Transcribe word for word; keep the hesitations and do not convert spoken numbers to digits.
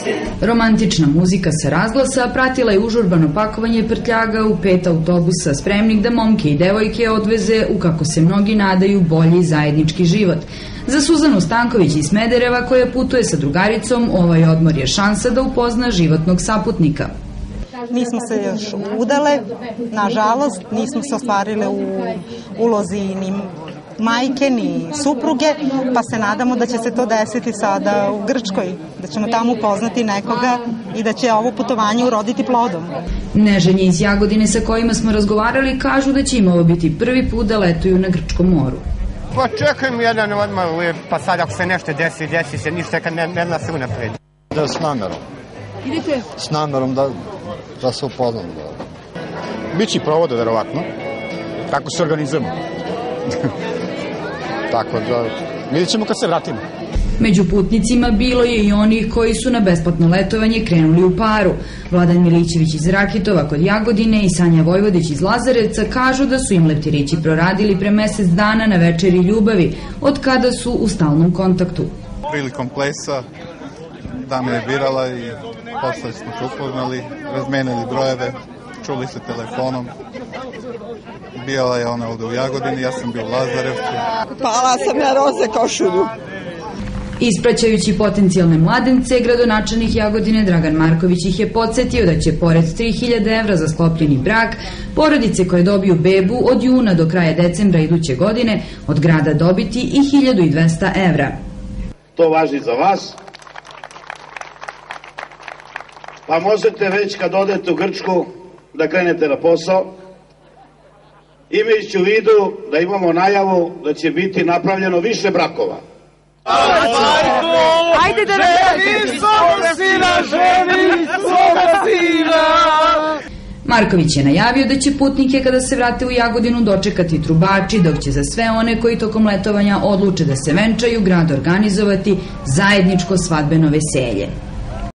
Romantična muzika sa razglasa pratila je užurbano pakovanje prtljaga u pet autobusa, spremnih da momke i devojke odveze u, kako se mnogi nadaju, bolji zajednički život. Za Suzanu Stanković iz Smedereva, koja putuje sa drugaricom, ovaj odmor je šansa da upozna životnog saputnika. Nismo se još udale, nažalost, nismo se ostvarile u ulozi ni majke, ni supruge, pa se nadamo da će se to desiti sada u Grčkoj, da ćemo tamo upoznati nekoga i da će ovo putovanje uroditi plodom. Neženji iz Jagodine sa kojima smo razgovarali kažu da će im ovo biti prvi put da letuju na Grčkom moru. Pa čekajmo jedan odmah, pa sad ako se nešto desi, desi se, ništa kad ne, ne zna se unapred. Da, s namerom. Idete? S namerom da, da se upoznam. Da. Bići provode, verovatno. Tako se organizujemo. Tako da, vidjet ćemo kad se vratimo. Među putnicima bilo je i onih koji su na besplatno letovanje krenuli u paru. Vladan Milićević iz Rakitova kod Jagodine i Sanja Vojvodić iz Lazarevca kažu da su im leptirići proradili pre mesec dana na večeri ljubavi, od kada su u stalnom kontaktu. Prilikom plesa dama je birala i posle smo se upoznali, razmenili brojeve, čuli se telefonom. Bijala je ona ovde u Jagodini, ja sam bio u Lazarevcu. Pala sam na roze košulju. Ispraćajući potencijalne mladence, gradonačelnik Jagodine Dragan Marković ih je podsjetio da će pored tri hiljade evra za sklopljeni brak, porodice koje dobiju bebu od juna do kraja decembra iduće godine od grada dobiti i hiljadu dvesta evra. To važi za vas. Pa možete već kad odete u Grčku da krenete na posao, imajući u vidu da imamo najavu da će biti napravljeno više brakova. Ajde da ženi svoga sina, ženi svoga sina. Marković je najavio da će putnike kada se vrate u Jagodinu dočekati trubači, dok će za sve one koji tokom letovanja odluče da se venčaju grad organizovati zajedničko svadbeno veselje.